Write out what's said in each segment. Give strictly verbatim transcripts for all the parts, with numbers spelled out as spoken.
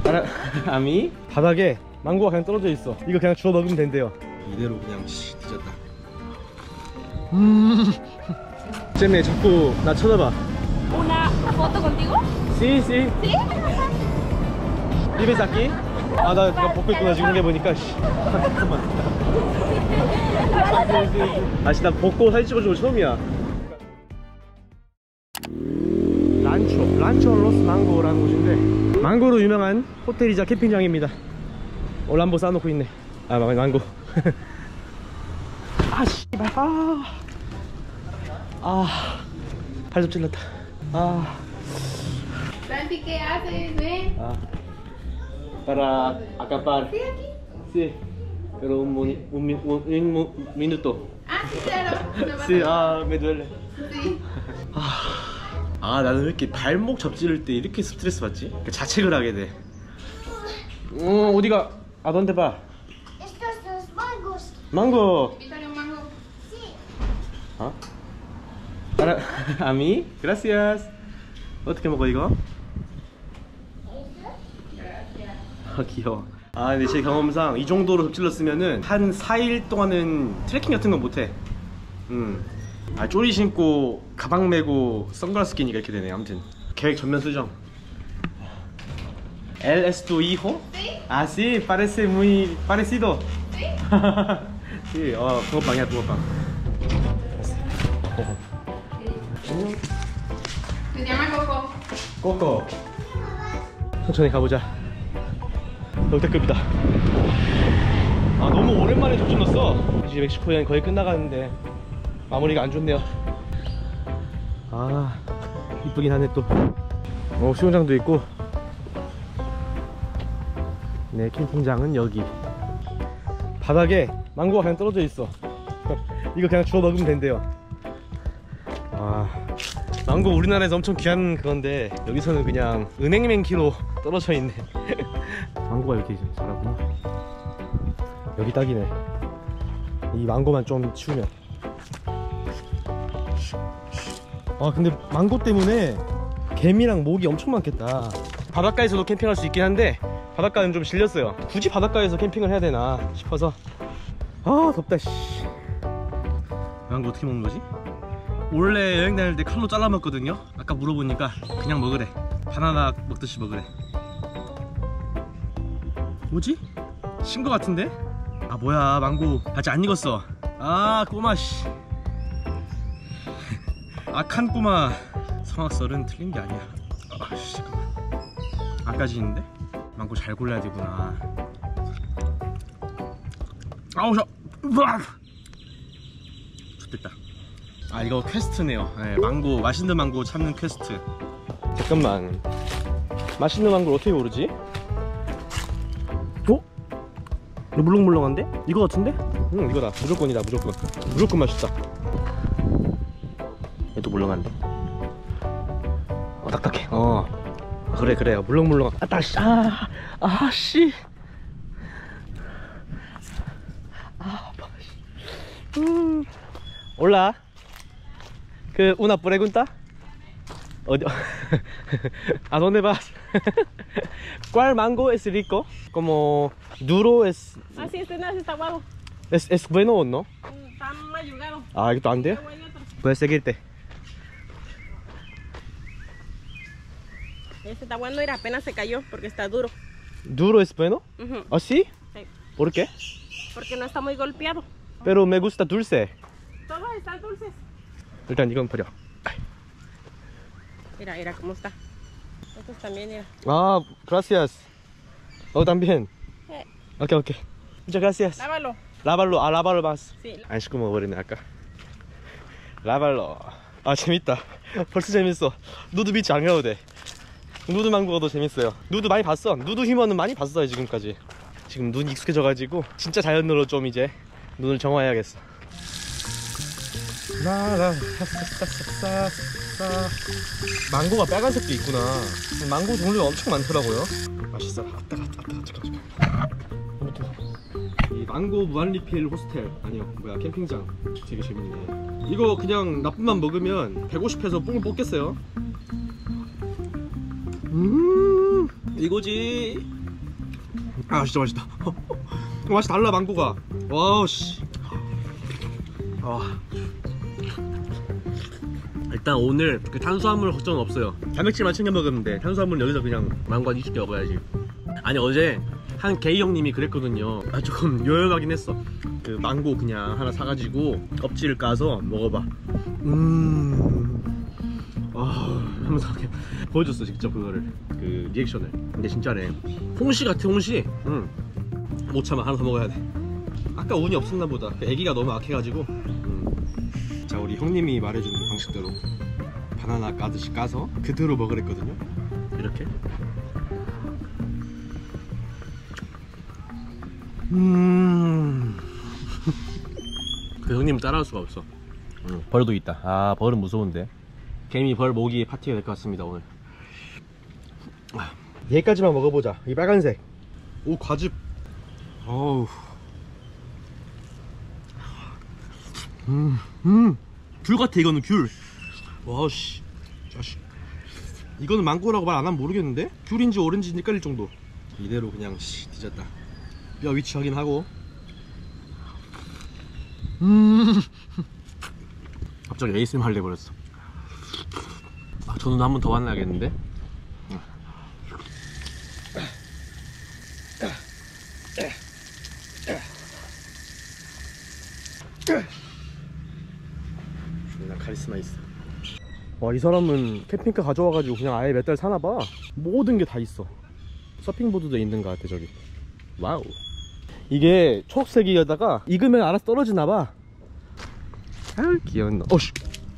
알아, 아미? 바닥에 망고가 그냥 떨어져 있어. 이거 그냥 주워 먹으면 된대요. 이대로 그냥 씨 뒤졌다. 음. 쟤네 자꾸 나 쳐다봐. Una foto contigo? Sí, sí. ¿Sí? ¿Vives aquí? 아, 나 내가 벗고 있구나 지금 해보니까. 씨. 잠깐만. 아씨, 나 벗고 사진 찍어준 거 처음이야. 란초, 란초 로스 망고라는 곳인데 망고로 유명한 호텔이자 캠핑장입니다. 올람보 쌓아놓고 있네. 아, 망고. 아, 씨발. 아, 아, 발톱 찔렀다. 아. Santi, ¿qué haces? Ven. Ah, para acampar. ¿Sí aquí? Sí, pero un, moni- un, mi- un, un minuto. Ah, sí, claro. No pasa Sí, nada. ah, me duele. Sí. 아, 나는 왜 이렇게 발목 접지를 때 이렇게 스트레스 받지? 자책을 하게 돼. 어, 어디가? 아, 넌데 봐. Estos dos mangos. 망고. Invítale un mango. Sí. 어? 알아, 아미? Gracias. 어떻게 먹어 이거? 아, 귀여워. 아, 근데 제 경험상 이 정도로 접질렀으면은 한 사 일 동안은 트레킹 같은 건 못해. 음. 아, 쪼리 신고 가방 메고 선글라스 끼니까 이렇게 되네. 아무튼 계획 전면 수정. ¿El es tu hijo? Sí. Ah, sí, parece muy parecido. ¿Sí? sí, 어, 붕어빵이야, 붕어빵. Se llama Coco. 꼬꼬. 천천히 가보자. 역대급이다. 아, 너무 오랜만에 접질렀어. 이제 멕시코 여행 거의 끝나가는데 마무리가 안 좋네요. 아, 이쁘긴 하네 또. 어, 수영장도 있고. 네, 캠핑장은 여기. 바닥에 망고가 그냥 떨어져 있어. 이거 그냥 주워 먹으면 된대요. 아, 망고 우리나라에서 엄청 귀한 그건데 여기서는 그냥 은행맨키로 떨어져 있네. 망고가 이렇게 자라구나. 여기 딱이네. 이 망고만 좀 치우면. 아, 근데 망고 때문에 개미랑 모기 엄청 많겠다. 바닷가에서도 캠핑할 수 있긴 한데 바닷가는 좀 질렸어요. 굳이 바닷가에서 캠핑을 해야 되나 싶어서. 아, 덥다 씨. 망고 어떻게 먹는 거지? 원래 여행 다닐 때 칼로 잘라 먹거든요. 아까 물어보니까 그냥 먹으래. 바나나 먹듯이 먹으래. 뭐지? 신 거 같은데? 아, 뭐야, 망고 아직 안 익었어. 아, 꼬마 씨. 악한 꼬마. 성악설은 틀린 게 아니야. 아, 씨, 잠깐만. 아까지 있는데? 망고 잘 골라야 되구나. 아우, 저 으악! 좋됐다. 아, 이거 퀘스트네요. 네, 망고, 맛있는 망고 찾는 퀘스트. 잠깐만, 맛있는 망고를 어떻게 고르지? 어? 이거 물렁물렁한데? 이거 같은데? 응, 이거다. 무조건이다. 무조건. 무조건 맛있다. 얘도 물렁한데? 어, 딱딱해. 어, 그래 그래. 물렁물렁. 아, 따시. 아, 아씨. 아, 아파. 음. 올라. 그 una pregunta. 어디? ¿A dónde vas? ¿Cuál mango es rico? Como duro es. Ah, sí, este no, este está guapo. ¿Es, es bueno o no? Está mayugado. 아, 이것도 안 돼요? Puedes seguirte. Este está bueno, y apenas se cayó porque está duro. ¿Duro es bueno? Ujú. ¿Ah, sí? Sí. ¿Por qué? Porque no está muy golpeado. Pero me gusta dulce. Todos están dulces. 일단 이건 버려. Mira, mira cómo está. Estos también, mira. 아, gracias. Oh, también. Eh, 오케이, 오케이. Muchas gracias. lávalo. 라발로, 아, 라발로 봤어. Sí. 안 씻고 먹어버리네 아까. 라발로. 아, 재밌다. 벌써 재밌어. 누드 비치 안 가도 돼. 누드 망고가 더 재밌어요. 누드 많이 봤어. 누드 휴먼은 많이 봤어요 지금까지. 지금 눈이 익숙해져가지고 진짜 자연으로 좀 이제 눈을 정화해야겠어. 라라 망고가 빨간색도 있구나. 망고 종류가 엄청 많더라고요. 맛있어. 아따 아따 아따. 아무튼 이 망고 무한리필 호스텔 아니요 뭐야 캠핑장 되게 재밌네. 이거 그냥 나쁜만 먹으면 배고프해서 뽕을 뽑겠어요. 음 음 이거지. 아 진짜 맛있다. 맛이 달라 망고가. 와우 씨. 아. 일단 오늘 그 탄수화물 걱정은 없어요. 단백질만 챙겨 먹었는데 탄수화물은 여기서 그냥 망고 한 이십 개 먹어야지. 아니 어제 한 게이 형님이 그랬거든요. 아 조금 요염하긴 했어. 그 망고 그냥 하나 사가지고 껍질을 까서 먹어봐. 음. 아 하면서 보여줬어 직접 그거를 그 리액션을. 근데 진짜네. 홍시 같아 홍시. 응. 못 참아 하나 더 먹어야 돼. 아까 운이 없었나 보다. 애기가 너무 악해가지고. 음. 자 우리 형님이 말해준 방식대로 바나나 까듯이 까서 그대로 먹으랬거든요. 이렇게. 음. 그 형님은 따라할 수가 없어. 응. 벌도 있다. 아 벌은 무서운데. 개미 벌 모기 파티가 될 것 같습니다 오늘. 얘까지만 먹어보자. 이 빨간색. 오 과즙. 어우. 음, 음. 귤 같아 이거는 귤. 와우씨. 자식. 이거는 망고라고 말 안 하면 모르겠는데? 귤인지 오렌지인지 헷갈릴 정도. 이대로 그냥 씨 뒤졌다. 뼈 위치 확인하고. 음. 갑자기 에이에스엠알 할래 버렸어. 아, 저 누나 한 번 더 만나야겠는데? 존나 카리스마 있어. 와, 이 사람은 캠핑카 가져와가지고 그냥 아예 몇 달 사나봐. 모든 게 다 있어. 서핑보드도 있는 것 같아 저기. 와우. 이게 초록색이다가 익으면 알아서 떨어지나봐. 아유 귀여운 너. 어씨.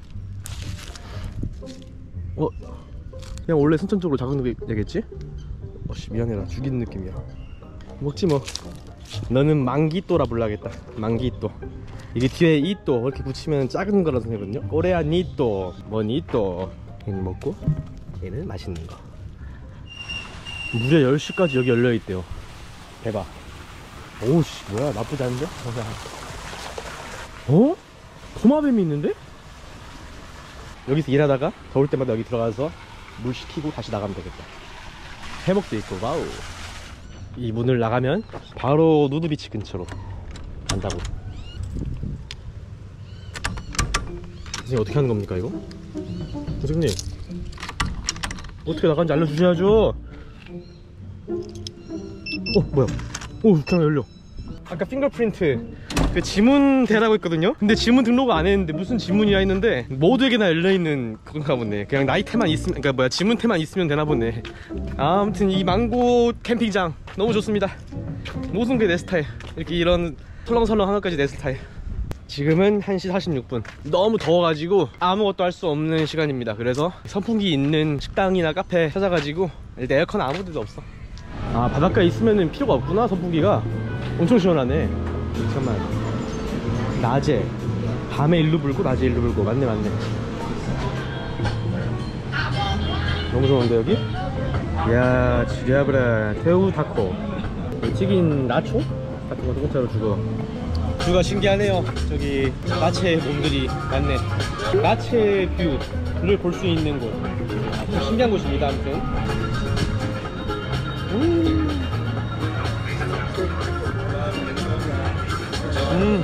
어? 그냥 원래 선천적으로 작은 애겠지? 어씨 미안해라. 죽이는 느낌이야. 먹지 뭐. 너는 망기또라 불러야겠다. 망기또. 이게 뒤에 이또 이렇게 붙이면 작은 거라 생각하거든요. 꼬레아 니또 뭐 니또. 얘는 먹고 얘는 맛있는 거. 무려 열 시까지 여기 열려있대요. 대박. 오우씨 뭐야 나쁘지 않은데? 어? 도마뱀이 있는데? 여기서 일하다가 더울 때마다 여기 들어가서 물 식히고 다시 나가면 되겠다. 해먹도 있고. 와우. 이 문을 나가면 바로 누드비치 근처로 간다고. 선생님 어떻게 하는 겁니까 이거? 선생님 어떻게 나가는지 알려주셔야죠. 어 뭐야. 오 그냥 열려. 아까 핑거프린트 그 지문 대라고 했거든요. 근데 지문 등록을 안 했는데 무슨 지문이야 했는데 모두에게나 열려있는 그건가 보네. 그냥 나이테만 있으면, 그러니까 뭐야 지문테만 있으면 되나 보네. 아, 아무튼 이 망고 캠핑장 너무 좋습니다. 모든 게 내 스타일. 이렇게 이런 설렁설렁한 것까지 내 스타일. 지금은 한 시 사십육 분. 너무 더워가지고 아무것도 할 수 없는 시간입니다. 그래서 선풍기 있는 식당이나 카페 찾아가지고 일단 에어컨 아무 데도 없어. 아 바닷가에 있으면 필요가 없구나. 선풍기가 엄청 시원하네. 잠깐만. 낮에 밤에 일로 불고 낮에 일로 불고. 맞네 맞네. 너무 좋은데 여기? 이야 지리아브라 태우 타코. 튀긴 나초? 같은 거 통째로 주고. 뷰가 신기하네요. 저기 나체 몸들이 많네. 나체 뷰를 볼 수 있는 곳. 아주 신기한 곳입니다. 아무튼 음. 음.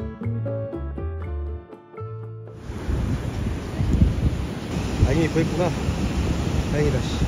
다행히 구했구나. 다행이다. 씨.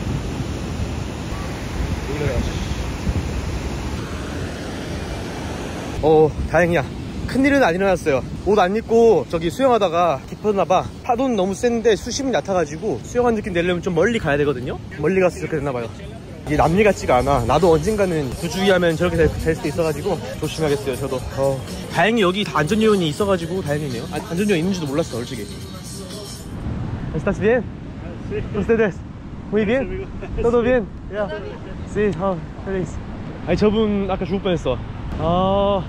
어 다행이야. 큰일은 안 일어났어요. 옷 안 입고 저기 수영하다가 깊었나봐. 파도는 너무 센데 수심이 낮아가지고 수영한 느낌 내려면 좀 멀리 가야 되거든요. 멀리 가서 이렇게 됐나봐요. 이게 남일 같지가 않아. 나도 언젠가는 부주의하면 저렇게 될, 될 수도 있어가지고 조심하겠어요. 저도. 어, 다행히 여기 다 안전요원이 있어가지고 다행이네요. 아, 안전요원 있는지도 몰랐어 솔직히. ¿Estás bien? ¿Ustedes? Muy bien? ¿Todo bien? Yeah. Sí, oh, feliz. 아니 저분 아까 죽을 뻔했어. 아...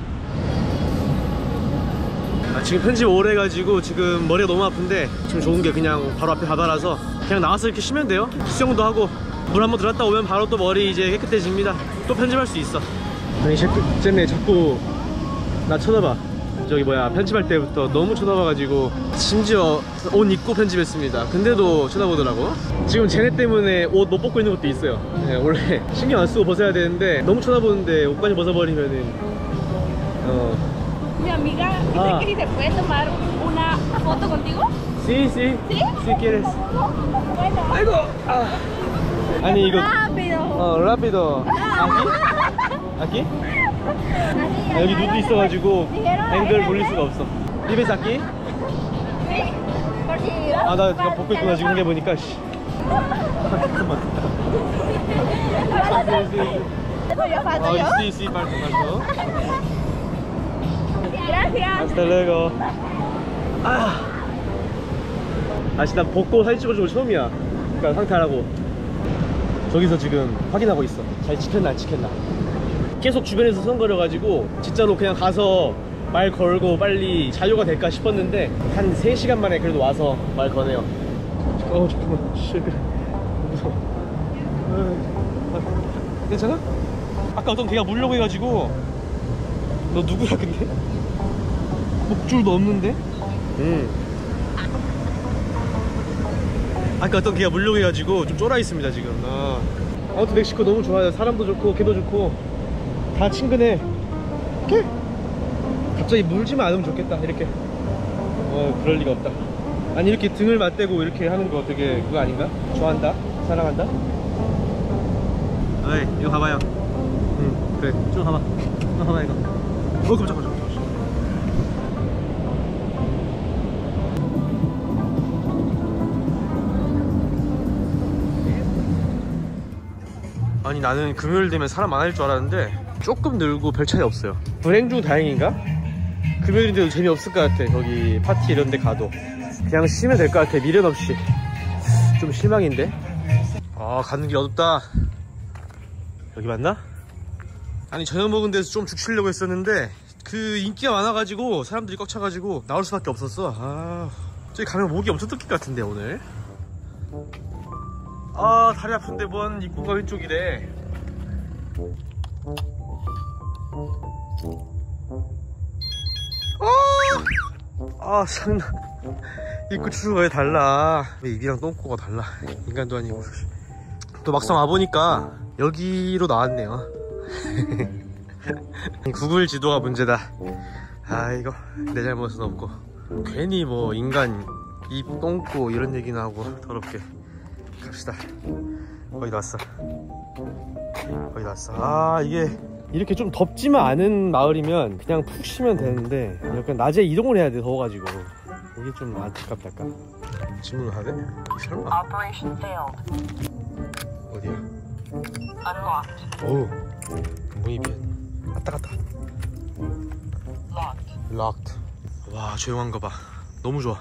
아 지금 편집 오래 해가지고 지금 머리가 너무 아픈데 지금 좋은 게 그냥 바로 앞에 바다라서 그냥 나와서 이렇게 쉬면 돼요. 수영도 하고 물 한번 들었다 오면 바로 또 머리 이제 깨끗해집니다. 또 편집할 수 있어. 아니 쟤네 자꾸 나 쳐다봐. 저기 뭐야 편집할 때부터 너무 쳐다봐가지고 심지어 옷 입고 편집했습니다. 근데도 쳐다보더라고. 지금 쟤네 때문에 옷 못 벗고 있는 것도 있어요. 네, 원래 신경 안 쓰고 벗어야 되는데 너무 쳐다보는데 옷까지 벗어버리면은 어. Mi amiga dice Ah. que si se puede tomar una foto contigo. Sí, sí. ¿Sí? Si quieres. Bueno. 아이고. 아. 아니 이거 Rápido. 어 라피도 아기? 아기? 아, 여기 눈도 있어가지고 앵글 돌릴 수가 없어. 리베스 아기? 아 나 지금 벗고 있구나 지금 게 보니까. 씨. 잠깐만. 아 sí, sí, parto, parto. Gracias. Hasta luego. 아. 아씨 난 벗고 사진 찍어준 거 처음이야. 그러니까 상탈하고. 저기서 지금 확인하고 있어. 잘 찍혔나 안 찍혔나. 계속 주변에서 선거려가지고 진짜로 그냥 가서 말 걸고 빨리 자유가 될까 싶었는데 한 세 시간 만에 그래도 와서 말 거네요. 어 잠깐만. 씨, 무서워. 아, 괜찮아? 아까 어떤 걔가 물려고 해가지고. 너 누구야 근데? 목줄도 없는데? 음. 아까 어떤 걔가 물려고 해가지고 좀 쫄아 있습니다 지금. 아. 아무튼 멕시코 너무 좋아요. 사람도 좋고 개도 좋고 다 친근해. 이렇게 갑자기 물지만 않으면 좋겠다. 이렇게 어 그럴 리가 없다. 아니 이렇게 등을 맞대고 이렇게 하는 거 되게 그거 아닌가? 좋아한다? 사랑한다? 어이 이거 봐봐요. 응 그래 쭉 가봐. 어 봐봐 이거. 어 깜짝 깜짝. 아니 나는 금요일 되면 사람 많을 줄 알았는데 조금 늘고 별 차이 없어요. 불행 중 다행인가? 금요일인데도 재미없을 것 같아. 거기 파티 이런 데 가도 그냥 쉬면 될 것 같아. 미련 없이. 좀 실망인데. 아 가는 길 어둡다. 여기 맞나? 아니 저녁 먹은 데서 좀 죽치려고 했었는데 그 인기가 많아가지고 사람들이 꽉 차가지고 나올 수밖에 없었어. 아 저기 가면 목이 엄청 뜯길 것 같은데 오늘. 아 다리 아픈데 뭔 입구가 왼쪽이래. 아 장난. 입구 추수가 왜 달라. 왜 입이랑 똥꼬가 달라. 인간도 아니고. 또 막상 와보니까 여기로 나왔네요. 구글 지도가 문제다. 아 이거 내 잘못은 없고 괜히 뭐 인간 입 똥꼬 이런 얘기나 하고 더럽게. 갑시다. 거의 다 왔어. 거의 다 왔어. 아 이게 이렇게 좀 덥지만 않은 마을이면 그냥 푹 쉬면 되는데 약간 낮에 이동을 해야 돼. 더워가지고 이게 좀 안타깝달까. 질문을 하네? 설마? Operation failed. 어디야? Unlocked. 어우 문이 비었. 왔다 갔다. Locked. Locked. 와 조용한 거 봐. 너무 좋아.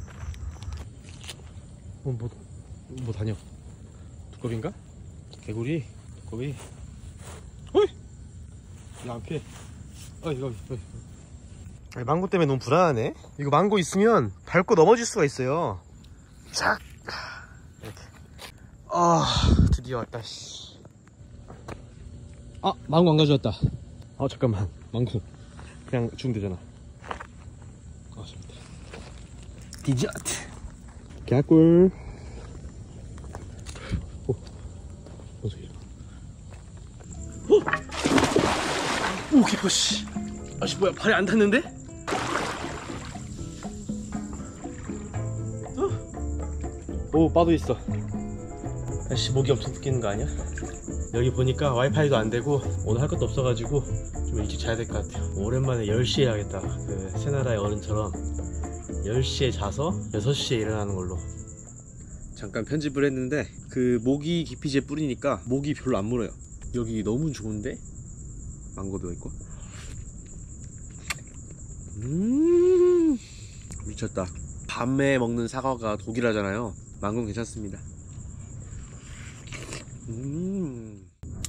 어, 뭐, 뭐 다녀? 두꺼비인가? 개구리? 두꺼비? 어이! 야, 안 피해. 어이, 여기, 여기. 아니, 망고 때문에 너무 불안하네? 이거 망고 있으면 밟고 넘어질 수가 있어요. 착! 이렇게. 아, 드디어 왔다, 씨. 아, 망고 안 가져왔다. 아, 잠깐만. 망고. 그냥 주면 되잖아. 아, 재밌다. 디저트. 개꿀. 오, 뭔 소리야? 오, 개꿀, 씨. 아씨, 뭐야, 발이 안 닿는데? 어? 오, 빠도 있어. 아씨, 목이 엄청 뜯기는 거 아니야? 여기 보니까 와이파이도 안 되고 오늘 할 것도 없어가지고 좀 일찍 자야 될 것 같아요. 오랜만에 열 시에 해야겠다. 그 새나라의 어른처럼 열 시에 자서 여섯 시에 일어나는 걸로. 잠깐 편집을 했는데 그 모기 기피제 뿌리니까 모기 별로 안 물어요. 여기 너무 좋은데? 망고도 있고. 음 미쳤다. 밤에 먹는 사과가 독이라잖아요. 망고는 괜찮습니다. 음,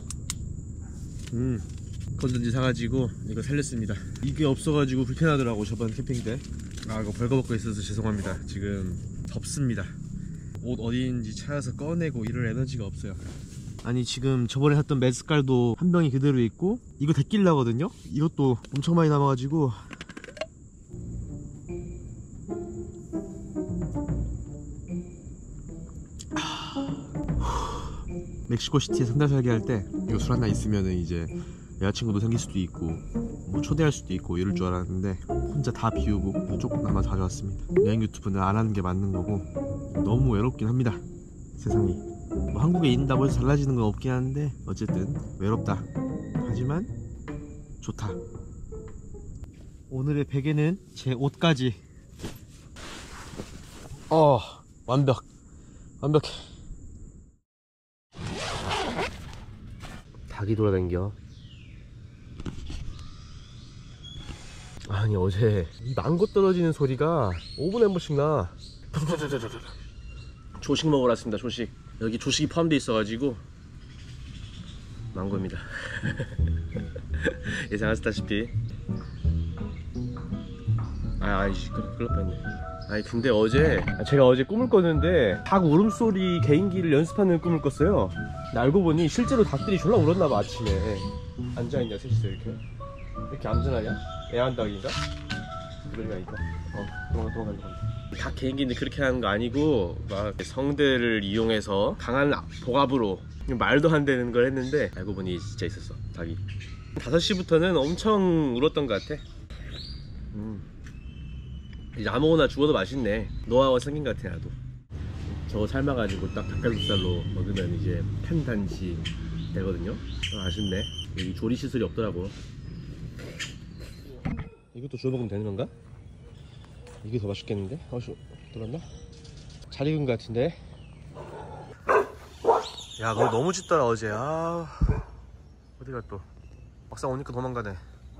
음. 건전지 사가지고 이거 살렸습니다. 이게 없어가지고 불편하더라고 저번 캠핑 때. 아 이거 벌거벗고 있어서 죄송합니다. 지금 덥습니다. 옷 어디인지 찾아서 꺼내고 이럴 에너지가 없어요. 아니 지금 저번에 샀던 메스칼도 한 병이 그대로 있고 이거 데킬라거든요. 이것도 엄청 많이 남아가지고 멕시코시티에서 한 달 살게 할 때 이거 술 하나 있으면은 이제 여자친구도 생길 수도 있고 뭐 초대할 수도 있고 이럴 줄 알았는데 혼자 다 비우고 조금나마 가져왔습니다. 여행 유튜브는 안 하는 게 맞는 거고 너무 외롭긴 합니다. 세상이 뭐 한국에 있는다고 해서 달라지는 건 없긴 한데 어쨌든 외롭다. 하지만 좋다. 오늘의 베개는 제 옷까지. 어 완벽 완벽해. 닭이 돌아다녀. 아니 어제 이 망고 떨어지는 소리가 오 분에 한 번씩 나. 조식 먹으러 왔습니다. 조식. 여기 조식이 포함되어 있어가지고 망고입니다. 예상하셨다시피. 아 아이씨 큰일 났네. 아니 근데 어제 제가 어제 꿈을 꿨는데 닭 울음소리 개인기를 연습하는 꿈을 꿨어요. 근데 알고 보니 실제로 닭들이 졸라 울었나봐. 아침에 앉아있냐 셋이서 이렇게 이렇게 얌전하냐? 애완닭인가? 그러니까 어 도망가 도망가. 닭 개인기인데 그렇게 하는 거 아니고 막 성대를 이용해서 강한 복압으로 말도 안 되는 걸 했는데 알고 보니 진짜 있었어 닭이. 다섯 시부터는 엄청 울었던 것 같아. 음. 이제 아무거나 죽어도 맛있네. 노하우가 생긴 것 같아 나도. 저거 삶아가지고 딱 닭가슴살로 먹으면 이제 편단지 되거든요. 아, 아쉽네. 여기 조리 시설이 없더라고. 이것도 주워 먹으면 되는 건가? 이게 더 맛있겠는데? 어씨 들었나? 잘 익은 것 같은데? 야 너 너무 짖더라 어제. 아 어디가 또 막상 오니까 도망가네.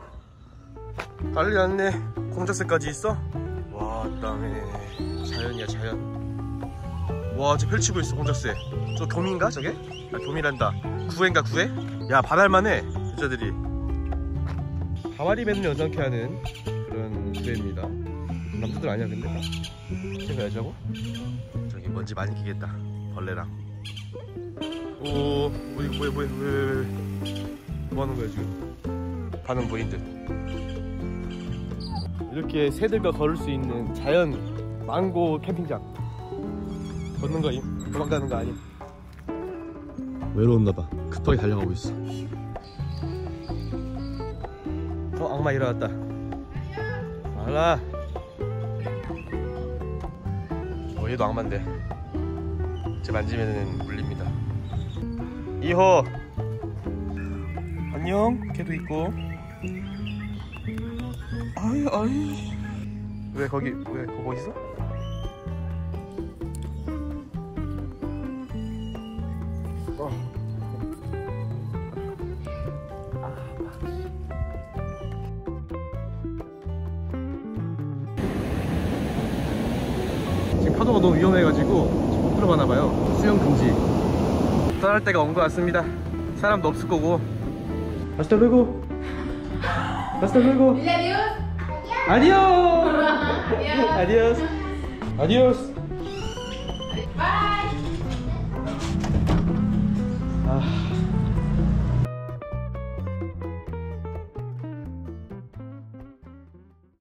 빨리 왔네. 공작새까지 있어? 와 땅에 자연이야 자연. 와 저 펼치고 있어 공작새. 저 교미인가 저게? 아 교미란다. 구애인가 구애? 야 반할만해 여자들이. 가와리 맺는 여장케 하는 그런 구애입니다. 남자들 아니야 근데 다? 제가 여자고? 저기 먼지 많이 끼겠다 벌레랑. 오 뭐야 뭐야 뭐야 왜 뭐하는 거야 지금? 반응 보인 듯. 이렇게 새들과 걸을 수 있는 자연 망고 캠핑장. 걷는 거임. 도망가는 거 아님. 외로웠나봐. 급하게 달려가고 있어. 어 악마 일어났다. 알라. 어 얘도 악마인데 제 만지면은 물립니다. 이호 안녕. 걔도 있고. 아이 아이 왜 거기 왜 거기 있어? 어. 지금 파도가 너무 위험해가지고 지금 못 들어가나봐요. 수영 금지. 떠날 때가 온 것 같습니다. 사람도 없을 거고. Hasta luego. Hasta luego. Adiós. Adiós. Adiós.